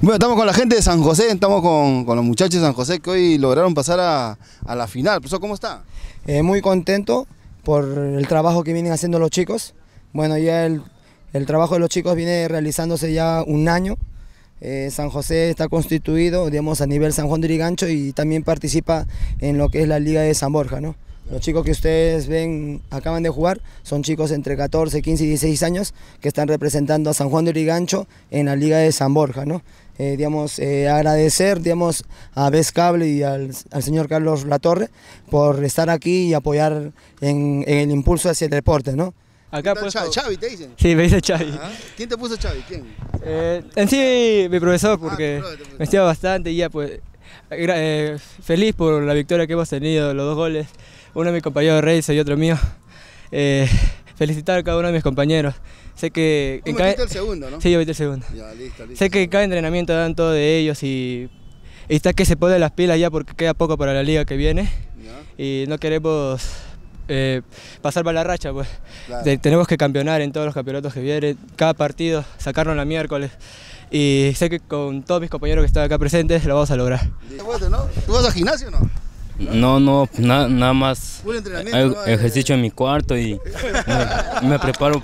Bueno, estamos con la gente de San José, estamos con los muchachos de San José que hoy lograron pasar a la final. Profesor, ¿cómo está? Muy contento por el trabajo que vienen haciendo los chicos. Bueno, ya el trabajo de los chicos viene realizándose ya un año. San José está constituido, digamos, a nivel San Juan de Lurigancho y también participa en lo que es la Liga de San Borja, ¿no? Los chicos que ustedes ven, acaban de jugar, son chicos entre 14, 15 y 16 años que están representando a San Juan de Lurigancho en la Liga de San Borja, ¿no? Agradecer, digamos, a Vez Cable y al señor Carlos Latorre por estar aquí y apoyar en el impulso hacia el deporte, ¿no? Acá pues, Chavi, ¿te dicen? Sí, me dice Chavi. ¿Ah? ¿Quién te puso Chavi? ¿Quién? En sí, mi profesor, porque me estima bastante y ya pues feliz por la victoria que hemos tenido, los 2 goles, uno de mis compañeros de Reis y otro mío. Felicitar a cada uno de mis compañeros. Sé que ¿Tú metiste el segundo, no? Sí, yo metí el segundo. Ya, listo. Sé que en cada entrenamiento dan todo de ellos y está que se ponen las pilas ya porque queda poco para la liga que viene. Ya. Y no queremos pasar para la racha, pues. Claro. Tenemos que campeonar en todos los campeonatos que vienen, cada partido, sacarnos la miércoles. Y sé que con todos mis compañeros que están acá presentes lo vamos a lograr. ¿Tú vas al gimnasio o no? Nada más ejercicio en mi cuarto y me preparo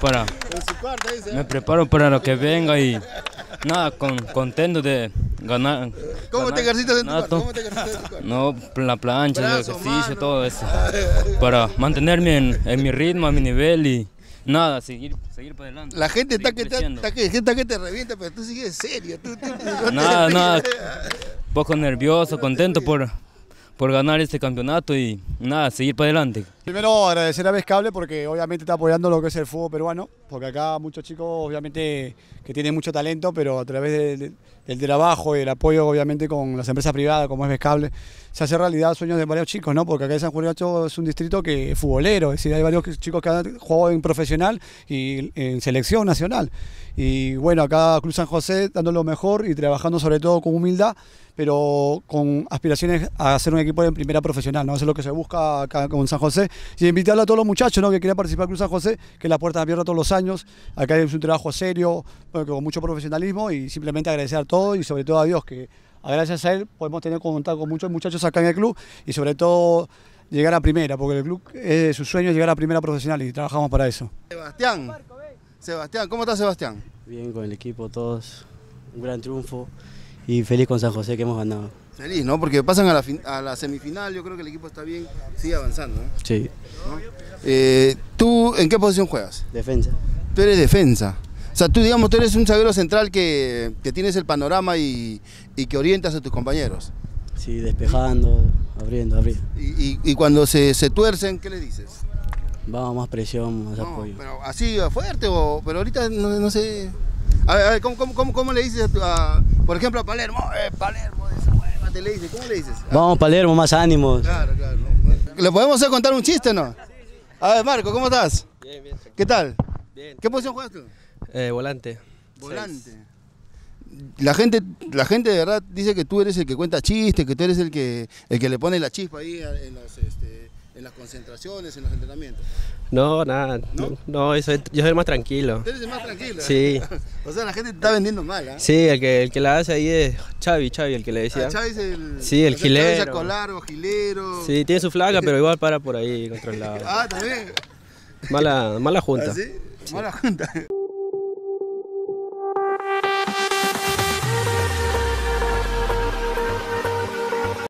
para lo que venga y nada, contento de ganar. ¿Cómo te ejercitas en tu cuarto? No, la plancha, el ejercicio, todo eso. Para mantenerme en mi ritmo, a mi nivel y nada, seguir para adelante. La gente está que te revienta, pero tú sigues serio. Nada, un poco nervioso, contento por ganar este campeonato y nada, seguir para adelante. Primero agradecer a Vez Cable porque obviamente está apoyando lo que es el fútbol peruano, porque acá muchos chicos obviamente que tienen mucho talento, pero a través del trabajo y el apoyo obviamente con las empresas privadas como es Vez Cable, se hace realidad sueños de varios chicos, ¿no? Porque acá en San Juan de Lurigancho es un distrito que es futbolero, es decir, hay varios chicos que han jugado en profesional y en selección nacional. Y bueno, acá Club San José dando lo mejor y trabajando sobre todo con humildad, pero con aspiraciones a ser un equipo en primera profesional, ¿no? Eso es lo que se busca acá con San José. Y invitarle a todos los muchachos, ¿no?, que quieran participar en Club San José, que la puerta abierta todos los años. Acá es un trabajo serio, bueno, con mucho profesionalismo y simplemente agradecer a todos y sobre todo a Dios, que gracias a él podemos tener contacto con muchos muchachos acá en el club y sobre todo llegar a primera, porque el club su sueño es llegar a primera profesional y trabajamos para eso. Sebastián, ¿cómo estás, Sebastián? Bien con el equipo, todos, un gran triunfo y feliz con San José que hemos ganado. Feliz, ¿no? Porque pasan a la semifinal, yo creo que el equipo está bien, sigue avanzando, ¿no? Sí. ¿No? ¿Tú en qué posición juegas? Defensa. Tú eres defensa. O sea, tú eres un zaguero central que tienes el panorama y que orientas a tus compañeros. Sí, despejando, abriendo. Y cuando se tuercen, ¿qué les dices? Vamos, más presión, más apoyo. Pero así fuerte, pero ahorita no sé. A ver, ¿cómo le dices por ejemplo, a Palermo? Palermo, desahuévate, le dices, ¿cómo le dices? Vamos, Palermo, más ánimos. Claro. ¿Le podemos hacer contar un chiste o no? A ver, Marco, ¿cómo estás? Bien. ¿Qué tal? Bien. ¿Qué posición juegas tú? Volante. Volante. La gente de verdad dice que tú eres el que cuenta chistes, que tú eres el que le pone la chispa ahí en las concentraciones, en los entrenamientos. No, nada. No, yo soy el más tranquilo. ¿Tú eres el más tranquilo? Sí. O sea, la gente te está vendiendo mal, ¿eh? Sí, el que la hace ahí es Chavi, el que le decía. Chavi es el... Sí, el gilero. Chavi largo, gilero. Sí, tiene su flaca, pero igual para por ahí controlado. También. Mala junta. ¿Ah, sí? Mala junta.